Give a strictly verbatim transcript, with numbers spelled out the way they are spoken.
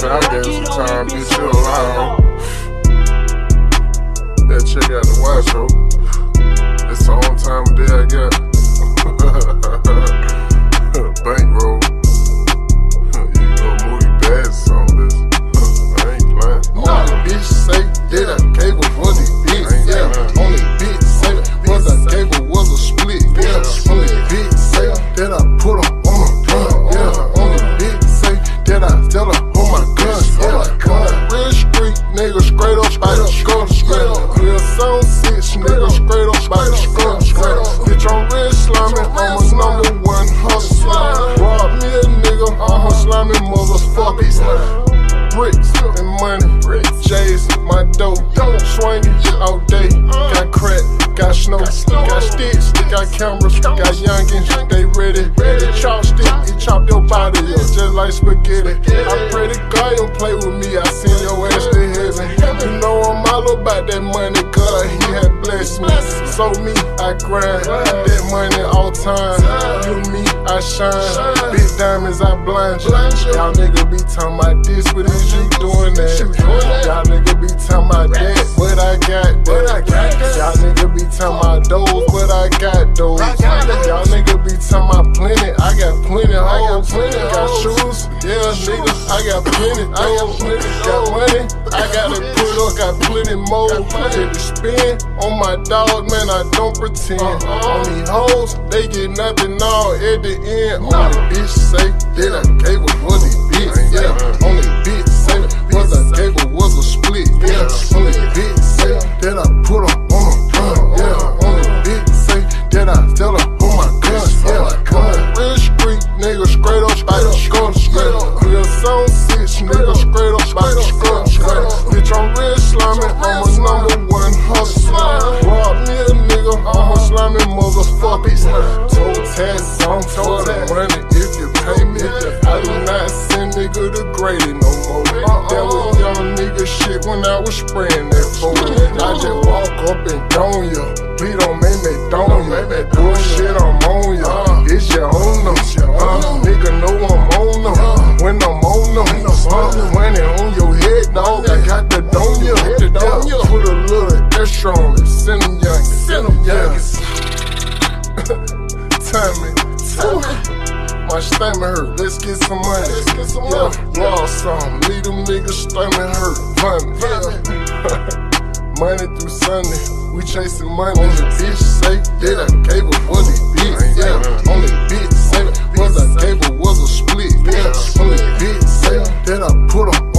I gave some time, bitch, you around. Yeah, check out the watch, bro. It's the only time of day I got. Bankroll. You go movie bad or something, bitch. I ain't playing. Only bitch say that R I K o was a bitch. Yeah. Only bitch say was R I K o was a split. Yeah. Only bitch say that I put her on my gun. Yeah. Only bitch say that I tell her on my gun. Yeah. Real street nigga straight up by the skull. Real zone six nigga straight up by the skull. Bitch, I'm real slimy. I'm a number one hustler. Rob me a nigga. I'm a slimy motherfucker. Bricks and money, J's, my dough, swinging all day. Got crack, got snow, got sticks, got cameras, got youngins, they ready. They chop stick, he chop your body up just like spaghetti. I pray to God you don't play with me, I send your ass to heaven. You know I'm all about that money, cause he had blessed me. So me, I grind, that money all time. You me, I shine, big diamonds, I blind you. Y'all nigga be talking about this, but is you doing that? Y'all nigga be talking about that, but I got that. Y'all nigga be talking about those, but I got those. Y'all nigga be talking about plenty, I got plenty hoes. Got shoes, yeah nigga, I got plenty. I got plenty, got money, I gotta put up, got plenty more. Just to spend on my dog, man, I don't pretend. On these hoes, they get nothing all at the end. Only bitch say that R I K o was a bitch. Yeah, only bitch say was R I K o was a split. Yeah, only bitch say that I put her on my gun. Yeah, only bitch say that I tell her on my gun. Yeah, real street nigga straight up by the skull. Real zone six nigga straight up by the skull. Bitch, I'm real slimy. I'm a number one hustler. Rob me a nigga. I'm a slimy motherfucker. Toe tats on for the money if you pay me. I do not send nigga the grading no more. That was young nigga shit when I was spraying that phone. I just walk up and down ya. Please don't make me down ya. Bullshit, I'm on ya. It's your own them. Uh, nigga know I'm on them. When I'm on them, uh, money on your head, dog. I got the dome ya. Yeah, put a little extra on it. Send them youngins. Send them youngins. Timing. Timing. My stomach hurt, let's get some money. Let's get some money. Yeah, raw some, leave them niggas stomach hurt. Money, yeah. Money through Sunday, we chasing money. Only bitch say that R I K o was a bitch. Yeah, only bitch say was R I K o was a split. Yeah, only bitch say that I put her